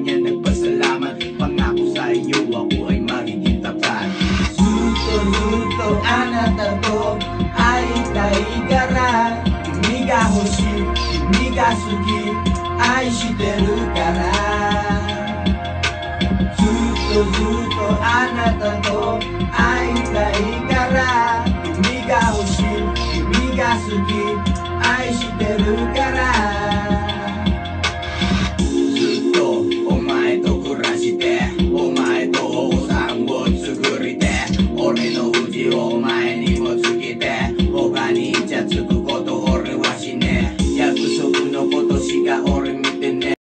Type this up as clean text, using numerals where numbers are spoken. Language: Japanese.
kanya nagpasalamat. Pangako sa iyo ako ay magiging tapat. Zuto anata to aitaいから君が欲しい君が好き愛してるからずっとあなたと会いたいから君が欲しい君が好き